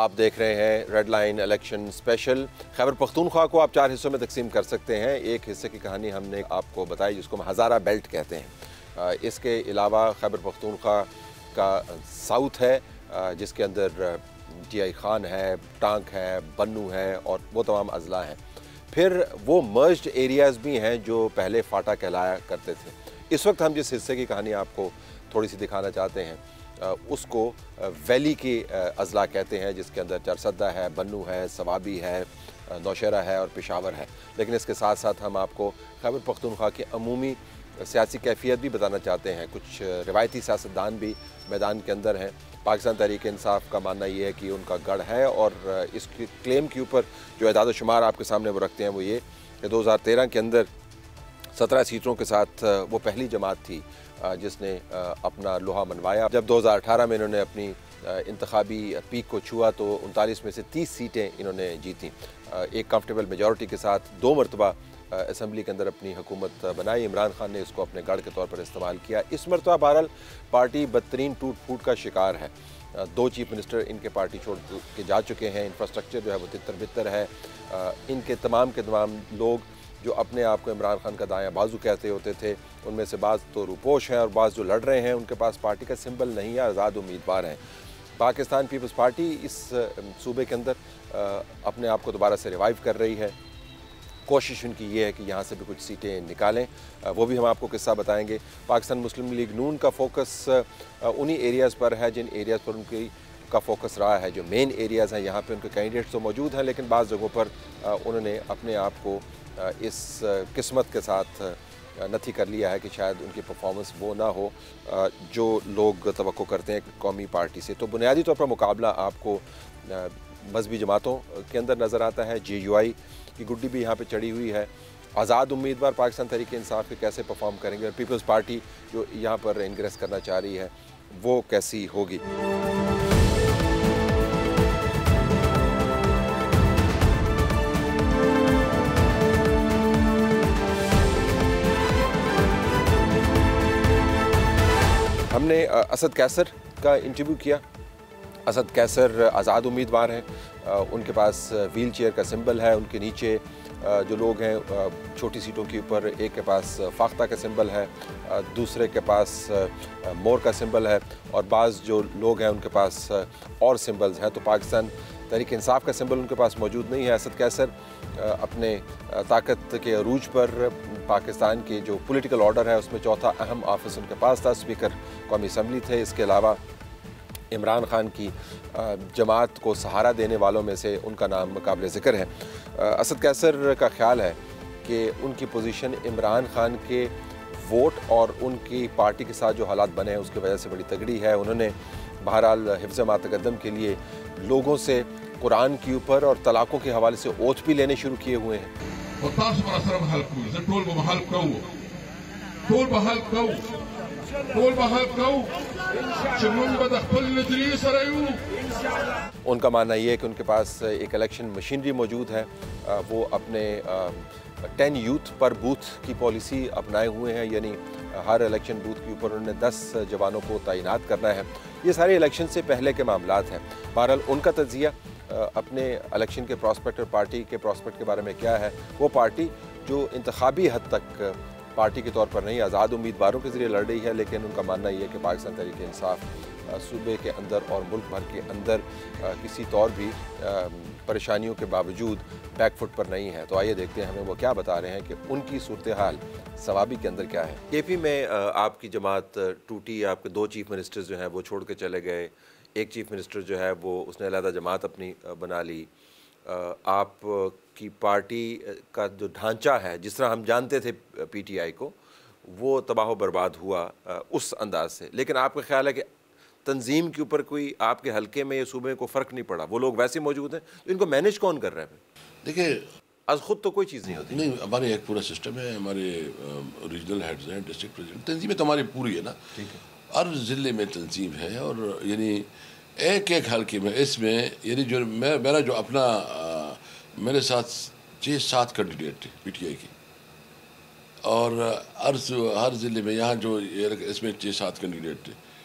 आप देख रहे हैं Red Line election special. Khyber Pakhtunkhwa को आप 4 हिस्सों में तकसीम कर सकते हैं। एक हिस्से की कहानी हमने आपको बताई जिसको हम हज़ारा बेल्ट कहते हैं। इसके अलावा खैबर पख्तूनख्वा का साउथ है जिसके अंदर टी.आई. खान है, टांक है, बन्नू है और वो तमाम अजला हैं। फिर वो मर्ज्ड एरियाज़ भी हैं जो पहले फाटा कहलाया करते थे। इस वक्त हम जिस हिस्से की कहानी आपको थोड़ी सी दिखाना चाहते हैं उसको वैली के अजला कहते हैं, जिसके अंदर चरसद्दा है, बन्नू है, सवाबी है, नौशहरा है और पेशावर है। लेकिन इसके साथ साथ हम आपको खैबर पख्तूनख्वा की अमूमी सियासी कैफियत भी बताना चाहते हैं। कुछ रिवायती सियासतदान भी मैदान के अंदर हैं। पाकिस्तान तहरीक इंसाफ का मानना ये है कि उनका गढ़ है और इस क्लेम के ऊपर जो एदाद शुमार आपके सामने वो रखते हैं वो ये कि 2013 के अंदर 17 सीटों के साथ वो पहली जमात थी जिसने अपना लोहा मनवाया। जब 2018 में इन्होंने अपनी इंतखाबी पीक को छुआ तो 39 में से 30 सीटें इन्होंने जीती। एक कंफर्टेबल मेजॉरिटी के साथ 2 मरतबा असम्बली के अंदर अपनी हुकूमत बनाई। इमरान खान ने इसको अपने गढ़ के तौर पर इस्तेमाल किया। इस मरतबा बहरहाल पार्टी बदतरीन टूट फूट का शिकार है। 2 चीफ मिनिस्टर इनके पार्टी छोड़ के जा चुके हैं। इंफ्रास्ट्रक्चर जो है वो तितर बितर है। इनके तमाम के तमाम लोग जो अपने आप को इमरान खान का दायां बाजू कहते होते थे, उनमें से बाज़ तो रूपोश हैं और बाज़ जो लड़ रहे हैं उनके पास पार्टी का सिंबल नहीं है, आज़ाद उम्मीदवार हैं। पाकिस्तान पीपल्स पार्टी इस सूबे के अंदर अपने आप को दोबारा से रिवाइव कर रही है। कोशिश उनकी ये है कि यहाँ से भी कुछ सीटें निकालें, वो भी हम आपको किस्सा बताएंगे। पाकिस्तान मुस्लिम लीग नून का फोकस उन्हीं एरियाज़ पर है जिन एरियाज़ पर उनकी का फोकस रहा है। जो मेन एरियाज़ हैं यहाँ पे उनके कैंडिडेट्स तो मौजूद हैं, लेकिन बाज़ जगहों पर उन्होंने अपने आप को इस किस्मत के साथ नथी कर लिया है कि शायद उनकी परफॉर्मेंस वो ना हो जो लोग तवक्को करते हैं कौमी पार्टी से। तो बुनियादी तौर पर मुकाबला आपको मजहबी जमातों के अंदर नज़र आता है। JUI की गुड्डी भी यहाँ पे चढ़ी हुई है। आज़ाद उम्मीदवार पाकिस्तान तहरीक इंसाफ के कैसे परफॉर्म करेंगे और पीपल्स पार्टी जो यहाँ पर इंग्रेस करना चाह रही है वो कैसी होगी। हमने असद कैसर का इंटरव्यू किया। असद कैसर आज़ाद उम्मीदवार हैं। उनके पास व्हील चेयर का सिंबल है। उनके नीचे जो लोग हैं छोटी सीटों के ऊपर, एक के पास फाख्ता का सिंबल है, दूसरे के पास मोर का सिंबल है और बाज़ जो लोग हैं उनके पास और सिंबल्स हैं। तो पाकिस्तान तहरीक इंसाफ का सिंबल उनके पास मौजूद नहीं है। असद कैसर अपने ताकत के अरूज पर पाकिस्तान के जो पॉलिटिकल ऑर्डर है उसमें चौथा अहम ऑफिस उनके पास था। स्पीकर कौमी असम्बली थे। इसके अलावा इमरान खान की जमात को सहारा देने वालों में से उनका नाम काबिल ज़िक्र है। असद कैसर का ख्याल है कि उनकी पोजीशन इमरान खान के वोट और उनकी पार्टी के साथ जो हालात बने हैं उसकी वजह से बड़ी तगड़ी है। उन्होंने बहरहाल हिफ्ज़ मा तक़द्दम के लिए लोगों से कुरान के ऊपर और तलाक़ों के हवाले से ओथ भी लेने शुरू किए हुए हैं। उनका मानना ये है कि उनके पास एक इलेक्शन मशीनरी मौजूद है। वो अपने 10 यूथ पर बूथ की पॉलिसी अपनाए हुए हैं, यानी हर इलेक्शन बूथ के ऊपर उन्होंने 10 जवानों को तैनात करना है। ये सारे इलेक्शन से पहले के मामलात हैं। बहरहाल उनका तज़िया अपने इलेक्शन के प्रॉस्पेक्ट और पार्टी के प्रॉस्पेक्ट के बारे में क्या है। वो पार्टी जो इंतखाबी हद तक पार्टी के तौर पर नहीं आज़ाद उम्मीदवारों के ज़रिए लड़ रही है, लेकिन उनका मानना ये है कि पाकिस्तान तहरीक इंसाफ सूबे के अंदर और मुल्क भर के अंदर किसी तौर भी परेशानियों के बावजूद बैकफुट पर नहीं है। तो आइए देखते हैं हमें वो क्या बता रहे हैं कि उनकी सूरत हाल सवाबी के अंदर क्या है। KP में आपकी जमात टूटी, आपके 2 चीफ मिनिस्टर्स जो हैं वो छोड़ के चले गए। एक चीफ मिनिस्टर जो है वो उसने अलहदा जमात अपनी बना ली। आप की पार्टी का जो ढांचा है जिस तरह हम जानते थे PTI को, वो तबाह बर्बाद हुआ उस अंदाज से। लेकिन आपका ख्याल है कि तंजीम के ऊपर कोई आपके हल्के में या सूबे में कोई फ़र्क नहीं पड़ा, वो लोग वैसे मौजूद हैं, तो इनको मैनेज कौन कर रहा है? देखिए, आज खुद तो कोई चीज़ नहीं होती। नहीं, हमारे एक पूरा सिस्टम है। हमारे रीजनल हेड्स हैं, डिस्ट्रिक्ट प्रेसिडेंट, तंजीमें तो हमारी पूरी है ना। ठीक है। हर ज़िले में तंजीम है और यानी एक एक हल्के में इसमें यानी जो मेरा जो अपना मेरे साथ 6-7 कैंडिडेट थे PTI की और हर ज़िले में यहाँ जो इसमें 6-7 कैंडिडेट थे।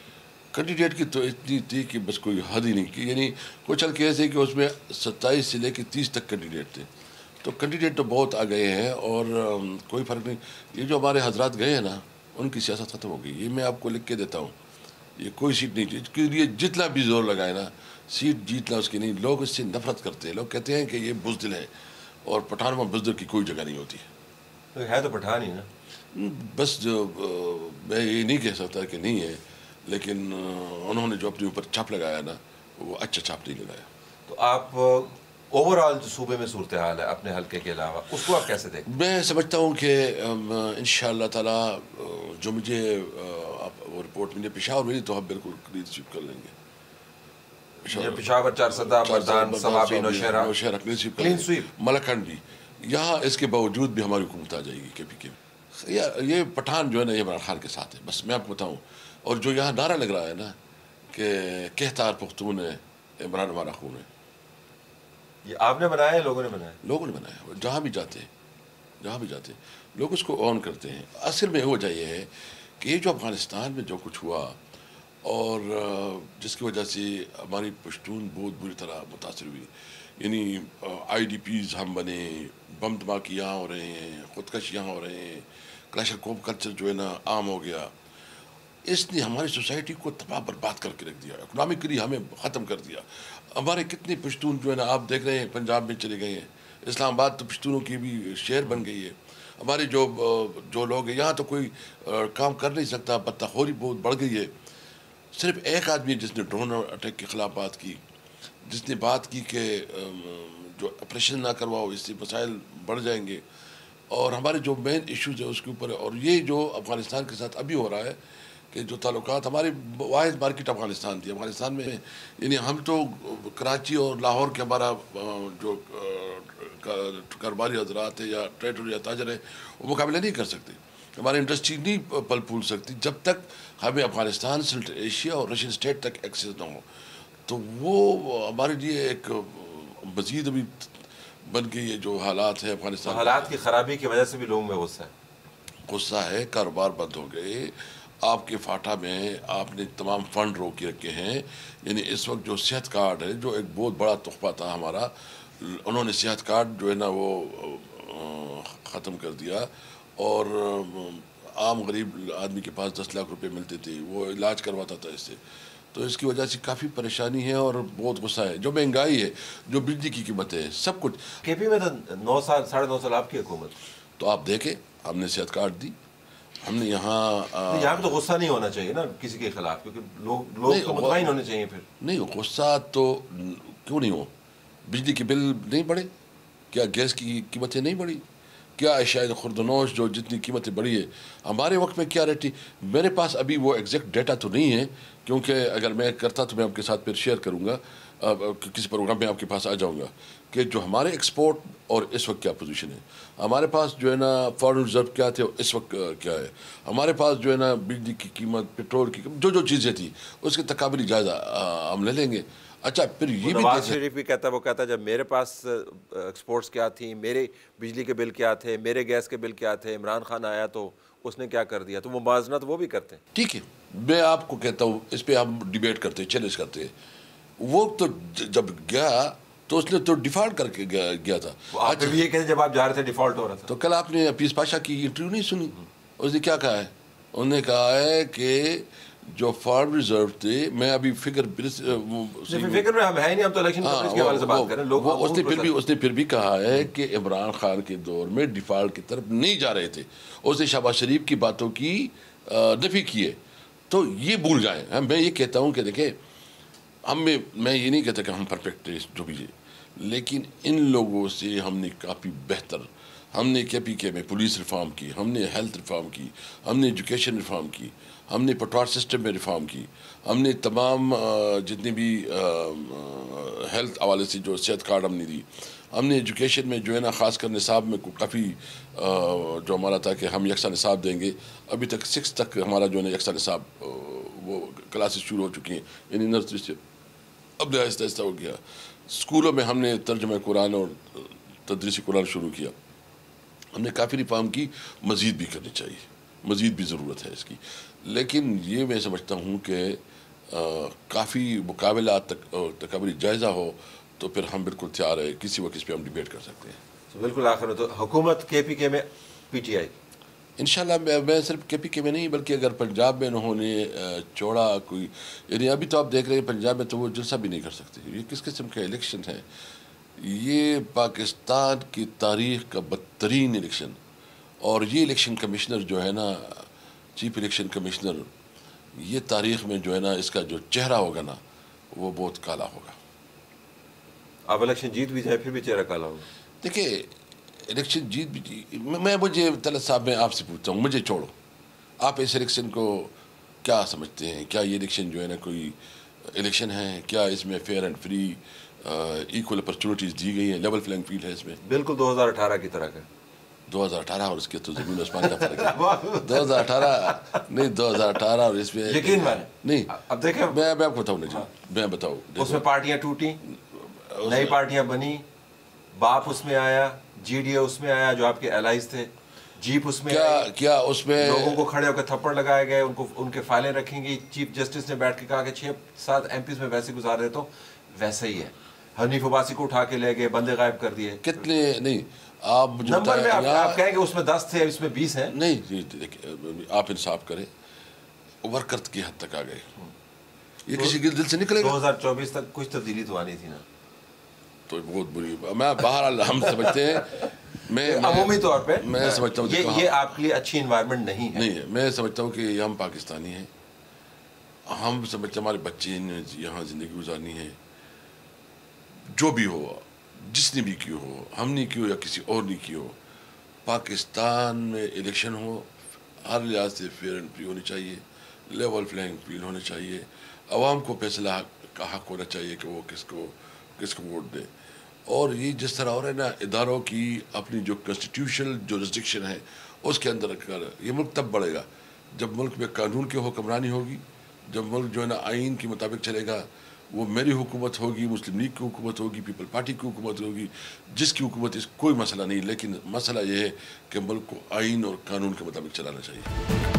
कैंडिडेट की तो इतनी थी कि बस कोई हद ही नहीं की, यानी कुछ हल्के ऐसे कि उसमें 27 से लेकर 30 तक कैंडिडेट थे। तो कैंडिडेट तो बहुत आ गए हैं और कोई फ़र्क नहीं। ये जो हमारे हजरात गए हैं ना, उनकी सियासत ख़त्म हो गई। ये मैं आपको लिख के देता हूँ, ये कोई सीट नहीं थी। इसके लिए जितना भी जोर लगाए ना, सीट जीतना उसकी नहीं। लोग इससे नफरत करते हैं, लोग कहते हैं कि ये बुज़दिल है, और पठान में बुज़दिल की कोई जगह नहीं होती है तो पठान ही ना। बस जो मैं ये नहीं कह सकता कि नहीं है, लेकिन उन्होंने जो अपने ऊपर छाप लगाया ना, वो अच्छा छाप नहीं लगाया। तो आप ओवरऑल जो सूबे में सूरत हाल है अपने हल्के के अलावा, उसको आप कैसे देखते हैं? मैं समझता हूँ कि इंशाअल्लाह ताला जो मुझे वो रिपोर्ट मिली पेशावर मिली, तो हम बिल्कुल क्लीन स्वीप कर लेंगे। Peshawar, Charsadda, Mardan, Swabi, Nowshera clean sweep. मलखंड भी, यहाँ इसके बावजूद भी हमारी हुकूमत आ जाएगी KPK। ये पठान जो है ना, ये इमरान खान के साथ है, बस मैं आपको बताऊँ। और जो यहाँ नारा लग रहा है ना कि कहतार पुख्तून है, इमरान हमारा खून है, ये आपने बनाया है, लोगों ने बनाया? लोगों ने बनाया। जहाँ भी जाते हैं, जहाँ भी जाते हैं लोग उसको ऑन करते हैं। असल में वजह यह है कि ये जो अफ़गानिस्तान में जो कुछ हुआ, और जिसकी वजह से हमारी पश्तून बहुत बुरी तरह मुतासर हुई, यानी IDPs हम बने, बम धमाके यहाँ हो रहे हैं, खुदकश यहाँ हो रहे हैं, क्लैशरकोप कल्चर जो है ना आम हो गया। इसने हमारी सोसाइटी को तबाह बर्बाद करके रख दिया, इकोनॉमिकली हमें ख़त्म कर दिया। हमारे कितने पश्तून जो है ना, आप देख रहे हैं पंजाब में चले गए हैं, इस्लामाबाद तो पश्तूनों की भी शहर बन गई है। हमारे जो लोग हैं यहाँ तो कोई काम कर नहीं सकता, बदतखोरी बहुत बढ़ गई है। सिर्फ एक आदमी जिसने ड्रोन अटैक के ख़िलाफ़ बात की, जिसने बात की कि जो ऑपरेशन ना करवाओ, इससे मसाइल बढ़ जाएंगे, और हमारे जो मेन इश्यूज़ है उसके ऊपर। और ये जो अफ़गानिस्तान के साथ अभी हो रहा है कि जो ताल्लुकात, हमारी वाहिद मार्केट अफ़गानिस्तान थी। अफ़गानिस्तान में यानी हम तो कराची और लाहौर के हमारा जो कारोबारी हजरात है या ट्रेडर या ताजर है, वो मुकाबला नहीं कर सकते। हमारी इंडस्ट्री नहीं पल फूल सकती जब तक हमें अफ़गानिस्तान, सेंट्रल एशिया और रशियन स्टेट तक एक्सेस ना हो। तो वो हमारे लिए एक मज़ीद अभी बन के ये जो हालात है अफ़गानिस्तान, हालात की ख़राबी की वजह से भी लोगों में गुस्सा है, कारोबार बंद हो गए। आपके फाटा में आपने तमाम फ़ंड रोक के रखे हैं। यानी इस वक्त जो सेहत कार्ड है, जो एक बहुत बड़ा तोहफा था हमारा, उन्होंने सेहत कार्ड जो है ना वो ख़त्म कर दिया। और आम गरीब आदमी के पास 10 लाख रुपए मिलते थे, वो इलाज करवाता था इससे। तो इसकी वजह से काफ़ी परेशानी है और बहुत गुस्सा है। जो महंगाई है, जो बिजली की कीमत है, सब कुछ। KP में तो 9 साल 9.5 साल आपकी हुकूमत, तो आप देखें, हमने सेहत कार्ड दी, हमने यहाँ पे तो गुस्सा नहीं होना चाहिए ना किसी के खिलाफ, क्योंकि लोग तो मुतमईन होने चाहिए। फिर नहीं, गुस्सा तो क्यों नहीं हो? बिजली के बिल नहीं बढ़े क्या? गैस की कीमतें नहीं बढ़ी क्या? शायद खुर्दनोश जो जितनी कीमतें बढ़ी है, हमारे वक्त में क्या रहती? मेरे पास अभी वो एग्जैक्ट डेटा तो नहीं है, क्योंकि अगर मैं करता तो मैं आपके साथ फिर शेयर करूँगा, किसी प्रोग्राम में आपके पास आ जाऊँगा कि जो हमारे एक्सपोर्ट और इस वक्त क्या पोजीशन है। हमारे पास जो है ना फॉरेन रिजर्व क्या थे, इस वक्त क्या है। हमारे पास जो है ना बिजली की कीमत, पेट्रोल की जो चीज़ें थी, उसके तकाबली जायज़ा हम ले लेंगे। अच्छा, फिर ये भी नवाज शरीफ भी कहता, वो कहता जब मेरे पास एक्सपोर्ट्स क्या थी, मेरे बिजली के बिल क्या थे, मेरे गैस के बिल क्या थे, इमरान खान आया तो उसने क्या कर दिया, तो वो मुवाजना तो वो भी करते हैं। ठीक है, मैं आपको कहता हूँ, इस पर हम डिबेट करते हैं, चैलेंज करते हैं। वो तो जब गया तो उसने तो डिफॉल्ट करके गया था। आज भी ये कहते जब आप जा रहे थे डिफॉल्ट हो रहा था। तो कल आपने पीस पाशा की इंटरव्यू नहीं सुनी? उसने क्या कहा है? उन्होंने कहा है कि जो फॉरेन रिजर्व थे, मैं अभी फिगर में हम है नहीं, हम तो इलेक्शन के हवाले से बात कर रहे हैं। लोग उसने फिर भी कहा है कि इमरान खान के दौर में डिफॉल्ट की तरफ नहीं जा रहे थे। उसने शहबाज शरीफ की बातों की नफी की है। तो ये भूल जाए। मैं ये कहता हूँ कि देखें, मैं ये नहीं कहता कि हम परफेक्ट है जो भी है, लेकिन इन लोगों से हमने काफ़ी बेहतर, हमने KPK में पुलिस रिफॉर्म की, हमने हेल्थ रिफॉर्म की, हमने एजुकेशन रिफॉर्म की, हमने पटवार सिस्टम में रिफॉर्म की, हमने तमाम जितनी भी हेल्थ हवाले से जो सेहत कार्ड हमने दी, हमने एजुकेशन में जो है ना ख़ास कर निसाब में काफ़ी जो हमारा था कि हम यकसा निसाब देंगे। अभी तक 6 तक हमारा जो है ना यकसा निसाब वो क्लासेस शुरू हो चुकी हैं, यानी नर्सरी से अब आहिस्ता आहिस्ता हो गया। स्कूलों में हमने तर्जुमा कुरान और तदरीसी कुरान शुरू किया। हमने काफ़ी रिफॉर्म की, मज़ीद भी करनी चाहिए, मज़ीद भी ज़रूरत है इसकी। लेकिन ये मैं समझता हूँ कि काफ़ी मुकाबला तकबरी जायज़ा हो तो फिर हम बिल्कुल तैयार है, किसी वक्त इस पर हम डिबेट कर सकते हैं। तो बिल्कुल आखिर में तो हुकूमत KPK में PTI इंशाल्लाह मैं सिर्फ KPK में नहीं बल्कि अगर पंजाब में उन्होंने छोड़ा कोई, यानी अभी तो आप देख रहे हैं पंजाब में तो वो जलसा भी नहीं कर सकते। ये किस किस्म का इलेक्शन है, ये पाकिस्तान की तारीख़ का बदतरीन इलेक्शन। और ये इलेक्शन कमिश्नर जो है ना, चीफ इलेक्शन कमिश्नर, ये तारीख़ में जो है ना इसका जो चेहरा होगा ना वो बहुत काला होगा। आप इलेक्शन जीत भी जाए फिर भी चेहरा काला होगा। देखिए इलेक्शन जीत भी मुझे तलत साहब मैं आपसे पूछता हूँ, मुझे छोड़ो, आप इस इलेक्शन को क्या समझते हैं? क्या ये इलेक्शन जो है ना कोई इलेक्शन है? क्या इसमें fair and free equal opportunities दी गई हैं? लेवल प्लेइंग फील्ड है इसमें? बिल्कुल 2018 की तरह का। 2018 और इसके तो ज़मीन आसमान का फर्क है। 2018 नहीं, 2018 और इसमें यकीन माने नहीं। अब देखें, मैं आपको बताऊँ ना जी, मैं बताऊँ, उसमें पार्टियां टूटी, नई पार्टियां बनी, बाप उसमें आया, GDA उसमें आया जो आपके एलाइज थे, जीप उसमें क्या उसमें लोगों को खड़े होकर थप्पड़ लगाए गए, उनको उनके फाइलें रखेंगी। चीफ जस्टिस ने बैठ के कहा कि 6-7 MPs में वैसे गुजार रहे, तो वैसे ही है। हनीफ अब्बासी को उठा के ले गए, बंदे गायब कर दिए। कितने नहीं आप मुझे नंबर में आप कहेंगे उसमें 10 थे, इसमें 20 हैं। नहीं देखिए आप इंसाफ करें, वर्कर की हद तक आ गए, ये किसी के दिल से निकलेगा। 2024 तक कुछ तब्दीली तो आनी थी ना, तो बहुत बुरी। मैं बहरहाल हम समझते हैं, मैं अमूमी तौर पे मैं समझता हूँ ये आपके लिए अच्छी इन्वायरमेंट नहीं है। मैं समझता हूँ कि हम पाकिस्तानी हैं, हम समझते हमारे बच्चे ने यहाँ ज़िंदगी गुजारनी है, जो भी हो, जिसने भी की हो, हमने की हो या किसी और ने की हो, पाकिस्तान में इलेक्शन हो, हर लिहाज से फेयर एंड फ्री होनी चाहिए, लेवल प्लेइंग फील्ड होने चाहिए, आवाम को फैसला का हक होना चाहिए कि वो किसको वोट दे। और ये जिस तरह हो रहा है ना, इदारों की अपनी जो कॉन्स्टिट्यूशनल जुरिस्डिक्शन है उसके अंदर रखकर, ये मुल्क तब बढ़ेगा जब मुल्क में कानून की हुक्मरानी होगी, जब मुल्क जो है ना आइन के मुताबिक चलेगा। वो मेरी हुकूमत होगी, मुस्लिम लीग की हुकूमत होगी, पीपल पार्टी की हुकूमत होगी, जिसकी हुकूमत इस कोई मसला नहीं, लेकिन मसला ये है कि मुल्क को आइन और कानून के मुताबिक चलाना चाहिए।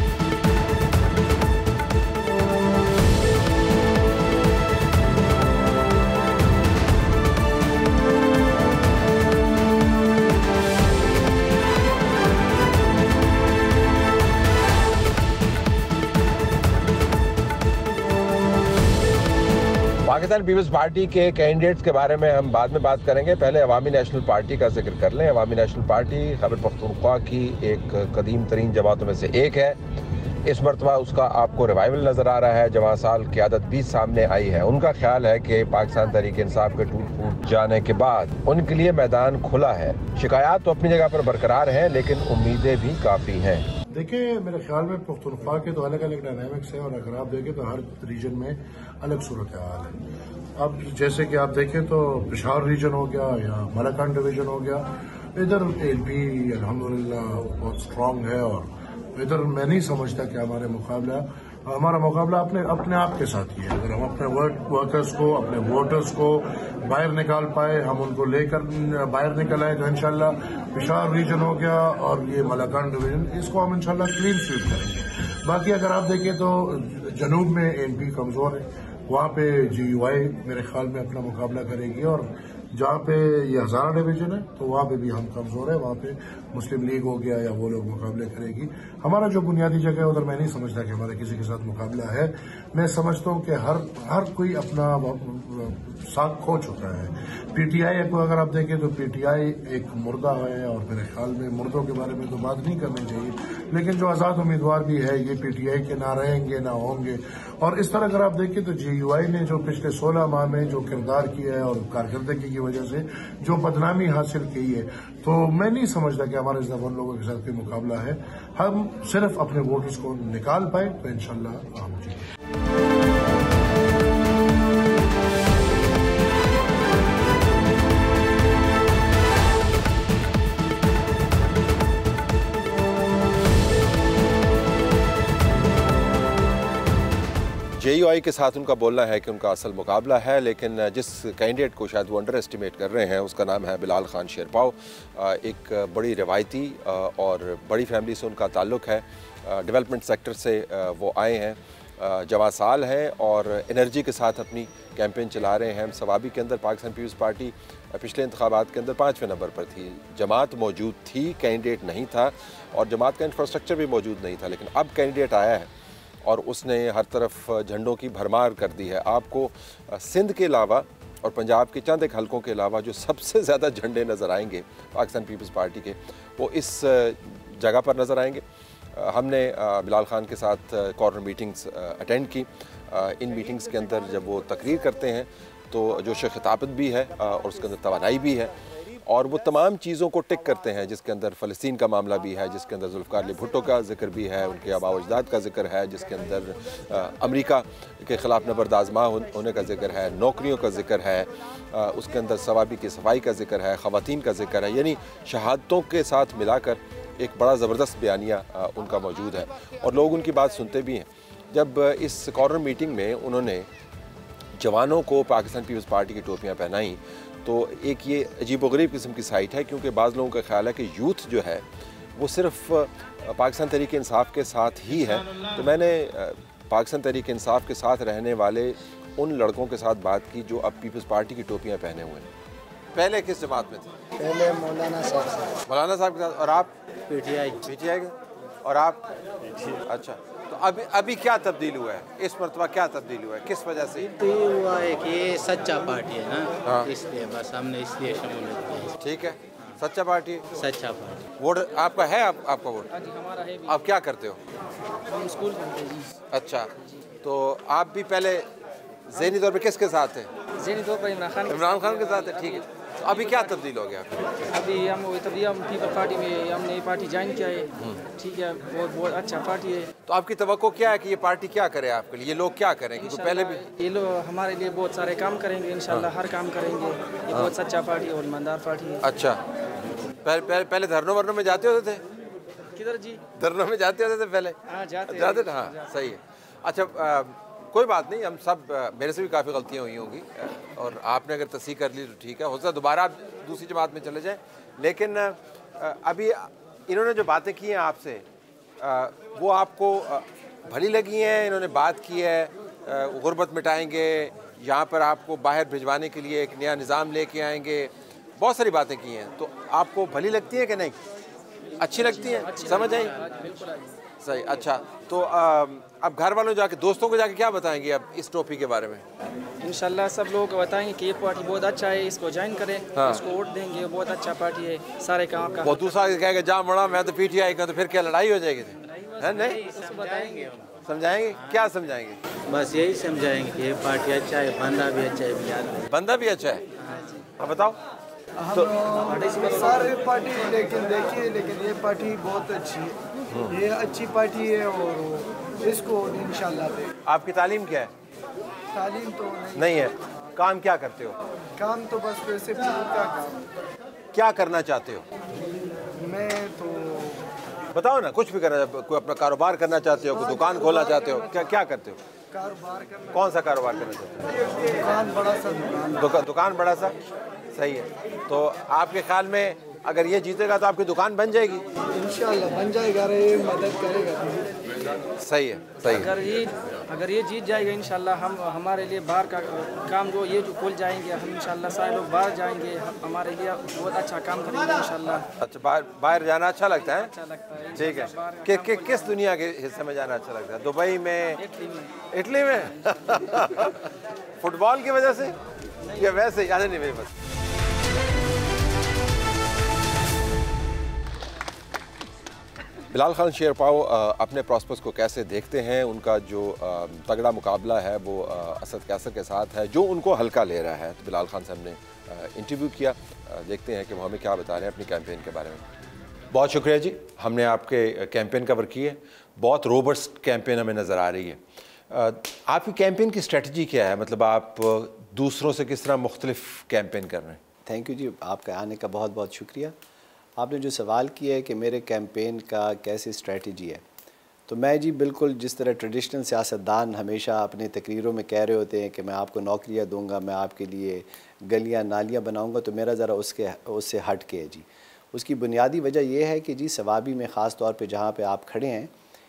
पाकिस्तान पीपल्स पार्टी के कैंडिडेट्स के बारे में हम बाद में बात करेंगे। पहले अवामी नेशनल पार्टी का जिक्र कर लें। अवामी नेशनल पार्टी खैबर पख्तूनख्वा की एक कदीम तरीन जमातों में से एक है। इस मरतबा उसका आपको रिवाइवल नज़र आ रहा है। जवां साल क़यादत भी सामने आई है। उनका ख्याल है कि पाकिस्तान तहरीक इंसाफ के टूट फूट जाने के बाद उनके लिए मैदान खुला है। शिकायत तो अपनी जगह पर बरकरार है, लेकिन उम्मीदें भी काफ़ी हैं। देखिए, मेरे ख्याल में पख्तूनख्वा के तो अलग अलग डायनामिक्स है, और अगर आप देखें तो हर रीजन में अलग सूरत हाल है। अब जैसे कि आप देखें तो पेशावर रीजन हो गया या मलाकान डिवीजन हो गया, इधर LP अल्हम्दुलिल्लाह बहुत स्ट्रांग है, और इधर मैं नहीं समझता कि हमारा मुकाबला अपने आप के साथ ही है। अगर हम अपने वर्कर्स को, अपने वोटर्स को बाहर निकाल पाए, हम उनको लेकर बाहर निकल आए, तो इंशाल्लाह पेशावर रीजन हो गया और ये मलाकान डिवीजन, इसको हम इंशाल्लाह क्लीन स्वीप करेंगे। बाकी अगर आप देखें तो जनूब में MP कमजोर है, वहाँ पे GUI मेरे ख्याल में अपना मुकाबला करेगी, और जहाँ पे ये हज़ारा डिवीजन है तो वहाँ पे भी हम कमजोर है, वहाँ पे मुस्लिम लीग हो गया या वो लोग मुकाबले करेगी। हमारा जो बुनियादी जगह है उधर मैं नहीं समझता कि हमारा किसी के साथ मुकाबला है। मैं समझता हूँ कि हर कोई अपना साथ खो चुका है। PTI को अगर आप देखें तो PTI एक मुर्दा है, और मेरे ख्याल में मुर्दों के बारे में तो बात नहीं करनी चाहिए, लेकिन जो आज़ाद उम्मीदवार भी है ये PTI के ना रहेंगे ना होंगे। और इस तरह अगर आप देखें तो GUI ने जो पिछले 16 माह में जो किरदार किया है और कारकर्दगी की वजह से जो बदनामी हासिल की है, तो मैं नहीं समझता कि हमारे इस दफा उन लोगों के साथ कोई मुकाबला है। हम सिर्फ अपने वोटर्स को निकाल पाए तो इंशाल्लाह हम जीतेंगे। JUI के साथ उनका बोलना है कि उनका असल मुकाबला है, लेकिन जिस कैंडिडेट को शायद वो अंडर एस्टिमेट कर रहे हैं उसका नाम है बिलाल खान शेरपाव। एक बड़ी रवायती और बड़ी फैमिली से उनका ताल्लुक़ है, डेवलपमेंट सेक्टर से वो आए हैं। जवां साल हैं और एनर्जी के साथ अपनी कैंपेन चला रहे हैं। सवाबी के अंदर पाकिस्तान पीपल्स पार्टी पिछले इंतखाबात के अंदर 5वें नंबर पर थी। जमात मौजूद थी, कैंडिडेट नहीं था और जमात का इंफ्रास्ट्रक्चर भी मौजूद नहीं था, लेकिन अब कैंडिडेट आया है और उसने हर तरफ झंडों की भरमार कर दी है। आपको सिंध के अलावा और पंजाब के चंद एक हलकों के अलावा जो सबसे ज़्यादा झंडे नज़र आएंगे पाकिस्तान पीपल्स पार्टी के, वो इस जगह पर नज़र आएंगे। हमने बिलाल खान के साथ कॉर्नर मीटिंग्स अटेंड की। इन मीटिंग्स के अंदर जब वो तकरीर करते हैं तो जोश खिताबत भी है और उसके अंदर तवानाई भी है और वो तमाम चीज़ों को टिक करते हैं, जिसके अंदर फ़लस्तीन का मामला भी है, जिसके अंदर जुल्फ़िकार अली भुट्टो का जिक्र भी है, उनके आबा व अजदाद का जिक्र है, जिसके अंदर अमेरिका के ख़िलाफ़ नबर्द आज़मा होने का जिक्र है, नौकरियों का जिक्र है, उसके अंदर सवाबी की सफाई का जिक्र है, ख़वातीन का जिक्र है। यानी शहादतों के साथ मिलाकर एक बड़ा ज़बरदस्त बयानिया उनका मौजूद है और लोग उनकी बात सुनते भी हैं। जब इस कॉर्नर मीटिंग में उन्होंने जवानों को पाकिस्तान पीपल्स पार्टी की टोपियाँ पहनाई तो एक ये अजीबोगरीब किस्म की साइट है, क्योंकि बाज़ लोगों का ख्याल है कि यूथ जो है वो सिर्फ़ पाकिस्तान तहरीक इंसाफ के साथ ही है। तो मैंने पाकिस्तान तहरीक इंसाफ के साथ रहने वाले उन लड़कों के साथ बात की जो अब पीपल्स पार्टी की टोपियाँ पहने हुए हैं। पहले किस जमात में थे? पहले मौलाना साहब से। मौलाना साहब के साथ। और आप? पीटीआई। पीटीआई के। और आप? अच्छा, तो अभी क्या तब्दील हुआ है इस मरतबा? क्या तब्दील हुआ है, किस वजह से? तो ये हुआ है कि ये सच्चा पार्टी है ना, हाँ। इसलिए बस हमने इसलिए शमूलियत की। ठीक है, सच्चा पार्टी। सच्चा पार्टी। वोट आपका है? आपका वोट? हाँ जी, हमारा है भी। आप क्या करते हो? हम स्कूल पढ़ते हैं जी। अच्छा, तो आप भी पहले ज़हनी तौर पे किसके साथ थे? ज़हनी तौर पर इमरान खान के साथ है। ठीक है, तो अभी क्या तब्दील हो गया? अभी हम पीपल पार्टी में हमने ये पार्टी ज्वाइन किया है। ठीक है, बहुत अच्छा पार्टी है। तो आपकी तवक्को क्या है कि ये पार्टी क्या करे आपके लिए? ये लोग क्या करें? क्योंकि पहले भी ये लोग हमारे लिए बहुत सारे काम करेंगे इंशाल्लाह। हर काम करेंगे। ये बहुत सच्चा पार्टी और ईमानदार पार्टी है। अच्छा, पहले धरनों वरनों में जाते होते थे? किधर जी? धरनों में जाते होते थे पहले? हाँ, जाते थे। हाँ, सही है। अच्छा, कोई बात नहीं, हम सब, मेरे से भी काफ़ी गलतियाँ हुई होंगी और आपने अगर तस्दीक कर ली तो ठीक है, हो सकता है दोबारा आप दूसरी जमात में चले जाएं। लेकिन अभी इन्होंने जो बातें की हैं आपसे, वो आपको भली लगी हैं? इन्होंने बात की है गुर्बत मिटाएंगे, यहाँ पर आपको बाहर भिजवाने के लिए एक नया निज़ाम लेके आएंगे, बहुत सारी बातें की हैं, तो आपको भली लगती है कि नहीं? अच्छी लगती हैं? समझ आई? सही। अच्छा, तो अब घर वालों जाके, दोस्तों को जाके क्या बताएंगे अब इस टोपी के बारे में? इंशाल्लाह सब लोगों को बताएंगे कि ये पार्टी बहुत अच्छा है, इसको ज्वाइन करें। हाँ। इसको वोट देंगे, बहुत अच्छा पार्टी है, सारे काम का। वो दूसरा कहेगा जा मड़ा मैं तो पीटीआई का, तो फिर क्या लड़ाई हो जाएगी? है नहीं? समझाएंगे। समझाएंगे? क्या समझाएंगे? बस यही समझाएंगे कि ये पार्टी अच्छा है, बंदा भी अच्छा है, बंदा भी अच्छा है। अब बताओ। तो सारे पार्टी लेकिन ये पार्टी बहुत अच्छी है, ये अच्छी पार्टी है और इसको इंशाल्लाह। आपकी तालीम क्या है? तालीम तो नहीं है। काम क्या करते हो? काम तो बस पैसे का काम। क्या करना चाहते हो? मैं तो बताओ ना, कुछ भी करना, कोई अपना कारोबार करना चाहते हो, कोई दुकान खोलना चाहते हो, क्या करते हो? कारोबार करना। कौन सा कारोबार करना चाहते हो? दुकान बड़ा सा। दुकान बड़ा सा। सही है। तो आपके ख्याल में अगर ये जीतेगा तो आपकी दुकान बन जाएगी? इंशाल्लाह बन जाएगा, ये मदद करेगा। सही है, सही है। अगर ये जीत जाएगा इंशाल्लाह, हम हमारे लिए बाहर का काम जो खुल जाएंगे, हम इंशाल्लाह सारे लोग बाहर जाएंगे, हमारे लिए बहुत अच्छा काम करेंगे इंशाल्लाह। अच्छा, बाहर जाना अच्छा लगता है? अच्छा लगता है। ठीक है। किस दुनिया के हिस्से में जाना अच्छा लगता है? दुबई में? इटली में? फुटबॉल की वजह से या वैसे? याद नहीं मेरे पास। बिलाल खान शेरपाव अपने प्रॉस्पेक्ट्स को कैसे देखते हैं? उनका जो तगड़ा मुकाबला है वो असद कैसर के साथ है, जो उनको हल्का ले रहा है। तो बिलाल खान से हमने इंटरव्यू किया, देखते हैं कि वो हमें क्या बता रहे हैं अपनी कैंपेन के बारे में। बहुत शुक्रिया जी, हमने आपके कैंपेन कवर की है, बहुत रोबस्ट कैंपेन हमें नज़र आ रही है। आपकी कैंपेन की स्ट्रेटजी क्या है? मतलब आप दूसरों से किस तरह मुख्तलिफ कैंपेन कर रहे हैं? थैंक यू जी, आपका आने का बहुत बहुत शुक्रिया। आपने जो सवाल किया है कि मेरे कैंपेन का कैसी स्ट्रेटजी है, तो मैं जी बिल्कुल जिस तरह ट्रेडिशनल सियासतदान हमेशा अपने तकरीरों में कह रहे होते हैं कि मैं आपको नौकरियां दूंगा, मैं आपके लिए गलियां नालियां बनाऊंगा, तो मेरा ज़रा उससे हट के है जी। उसकी बुनियादी वजह यह है कि जी सवाबी में ख़ास तौर पे जहाँ पे आप खड़े हैं,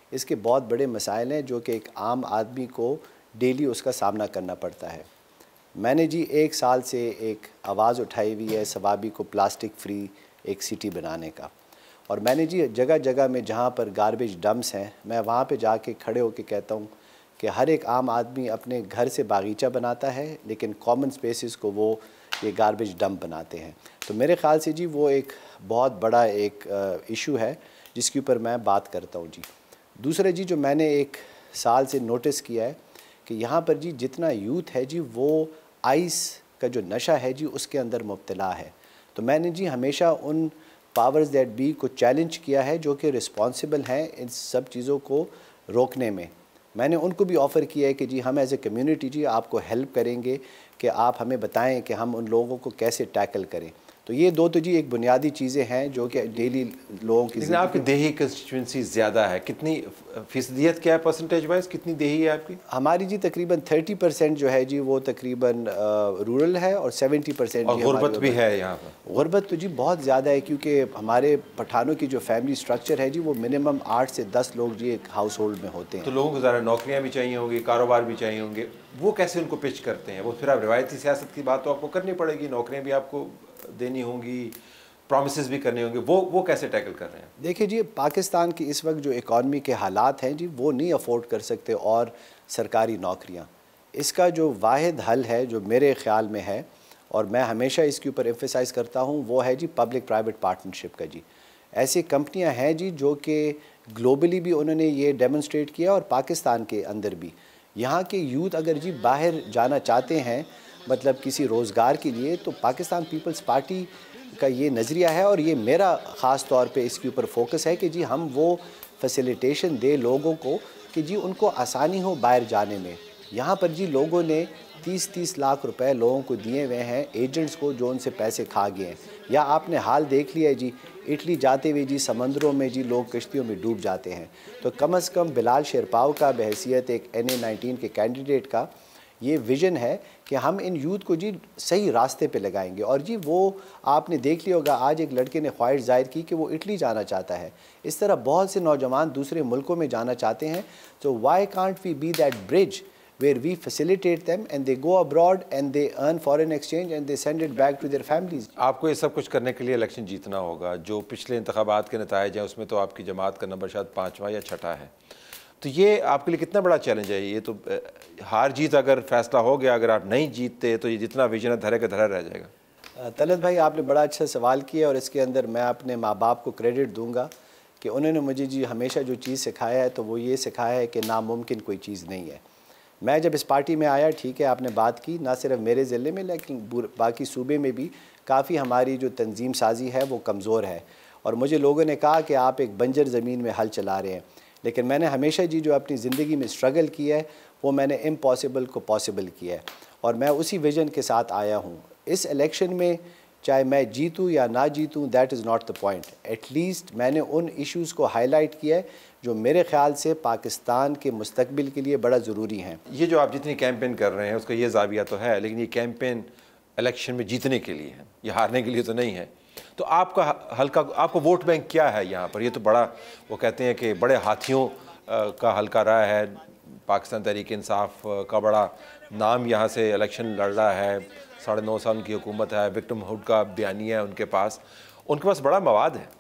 इसके बहुत बड़े मसाइल हैं जो कि एक आम आदमी को डेली उसका सामना करना पड़ता है। मैंने जी 1 साल से एक आवाज़ उठाई हुई है सवाबी को प्लास्टिक फ्री एक सिटी बनाने का, और मैंने जी जगह जगह में जहाँ पर गार्बेज डम्प्स हैं मैं वहाँ पे जाके खड़े होकर कहता हूँ कि हर एक आम आदमी अपने घर से बागीचा बनाता है, लेकिन कॉमन स्पेसेस को वो ये गार्बेज डंप बनाते हैं। तो मेरे ख़्याल से जी वो एक बहुत बड़ा एक इशू है जिसके ऊपर मैं बात करता हूँ जी। दूसरा जी जो मैंने 1 साल से नोटिस किया है कि यहाँ पर जी जितना यूथ है जी वो आइस का जो नशा है जी उसके अंदर मुब्तला है। तो मैंने जी हमेशा उन पावर्स दैट बी को चैलेंज किया है जो कि रिस्पॉन्सिबल हैं इन सब चीज़ों को रोकने में। मैंने उनको भी ऑफ़र किया है कि जी हम एज ए कम्युनिटी जी आपको हेल्प करेंगे कि आप हमें बताएं कि हम उन लोगों को कैसे टैकल करें। तो ये 2 तो जी एक बुनियादी चीज़ें हैं जो कि डेली लोगों की। लेकिन आपकी देही कंस्टिट्यूंसी ज़्यादा है, कितनी फ़ीसदियत क्या है परसेंटेज वाइज, कितनी देही है आपकी? हमारी जी तकरीबन 30% जो है जी वो तकरीबन रूरल है और 70% और गुर्बत भी है यहाँ पर। गुर्बत तो जी बहुत ज़्यादा है क्योंकि हमारे पठानों की जो फैमिली स्ट्रक्चर है जी वो मिनिमम 8 से 10 लोग जी एक हाउस होल्ड में होते हैं। तो लोगों को ज़रा नौकरियाँ भी चाहिए होंगी, कारोबार भी चाहिए होंगे, वो कैसे उनको पिच करते हैं? वो फिर आप रिवायती सियासत की बात तो आपको करनी पड़ेगी, नौकरियाँ भी आपको देनी होंगी, प्रॉमिसेस भी करने होंगे, वो कैसे टैकल कर रहे हैं? देखिए जी पाकिस्तान की इस वक्त जो इकॉनमी के हालात हैं जी वो नहीं अफोर्ड कर सकते और सरकारी नौकरियां। इसका जो वाहिद हल है जो मेरे ख़्याल में है और मैं हमेशा इसके ऊपर एम्फेसाइज़ करता हूं वो है जी पब्लिक प्राइवेट पार्टनरशिप का जी। ऐसी कंपनियां हैं जी जो कि ग्लोबली भी उन्होंने ये डेमोन्स्ट्रेट किया और पाकिस्तान के अंदर भी। यहाँ के यूथ अगर जी बाहर जाना चाहते हैं मतलब किसी रोज़गार के लिए तो पाकिस्तान पीपल्स पार्टी का ये नज़रिया है और ये मेरा ख़ास तौर पे इसके ऊपर फोकस है कि जी हम वो फैसिलिटेशन दे लोगों को कि जी उनको आसानी हो बाहर जाने में। यहाँ पर जी लोगों ने 30-30 लाख रुपए लोगों को दिए हुए हैं एजेंट्स को जो उनसे पैसे खा गए हैं। या आपने हाल देख लिया है जी इटली जाते हुए जी समंदरों में जी लोग कश्तियों में डूब जाते हैं। तो कम अज़ कम बिलाल शेरपाव का बहैसियत एक NA-19 के कैंडिडेट का ये विज़न है कि हम इन यूथ को जी सही रास्ते पे लगाएंगे। और जी वो आपने देख लिया होगा आज एक लड़के ने ख्वाहिश जाहिर की कि वो इटली जाना चाहता है। इस तरह बहुत से नौजवान दूसरे मुल्कों में जाना चाहते हैं। तो why can't we be that bridge where we facilitate them and they go abroad and they earn foreign exchange and they send it back to their families। आपको ये सब कुछ करने के लिए इलेक्शन जीतना होगा। जो पिछले इंतखाबात के नताइज हैं उसमें तो आपकी जमात का नंबर शायद 5वां या 6ठा है। तो ये आपके लिए कितना बड़ा चैलेंज है? ये तो हार जीत अगर फैसला हो गया, अगर आप नहीं जीतते तो ये जितना विजन है धरे का धरा रह जाएगा। तलत भाई आपने बड़ा अच्छा सवाल किया और इसके अंदर मैं अपने माँ बाप को क्रेडिट दूंगा कि उन्होंने मुझे जी हमेशा जो चीज़ सिखाया है तो वो ये सिखाया है कि नामुमकिन कोई चीज़ नहीं है। मैं जब इस पार्टी में आया, ठीक है आपने बात की ना सिर्फ मेरे ज़िले में लेकिन बाकी सूबे में भी काफ़ी हमारी जो तंजीम साजी है वो कमज़ोर है और मुझे लोगों ने कहा कि आप एक बंजर ज़मीन में हल चला रहे हैं। लेकिन मैंने हमेशा जी जो अपनी ज़िंदगी में स्ट्रगल किया है वो मैंने इम्पॉसिबल को पॉसिबल किया है और मैं उसी विज़न के साथ आया हूँ। इस इलेक्शन में चाहे मैं जीतूँ या ना जीतूँ that is not the point. At least मैंने उन इश्यूज़ को हाईलाइट किया है जो मेरे ख़्याल से पाकिस्तान के मुस्तकबिल के लिए बड़ा ज़रूरी हैं। ये जो आप जितनी कैंपेन कर रहे हैं उसका ये ज़ाविया तो है, लेकिन ये कैंपेन इलेक्शन में जीतने के लिए है, ये हारने के लिए तो नहीं है। तो आपका हल्का आपको वोट बैंक क्या है यहाँ पर? ये तो बड़ा वो कहते हैं कि बड़े हाथियों का हल्का रहा है। पाकिस्तान तहरीक इंसाफ का बड़ा नाम यहाँ से इलेक्शन लड़ रहा है। 9.5 साल की हुकूमत है, विक्टिमहुड का बयानिया है उनके पास बड़ा मवाद है।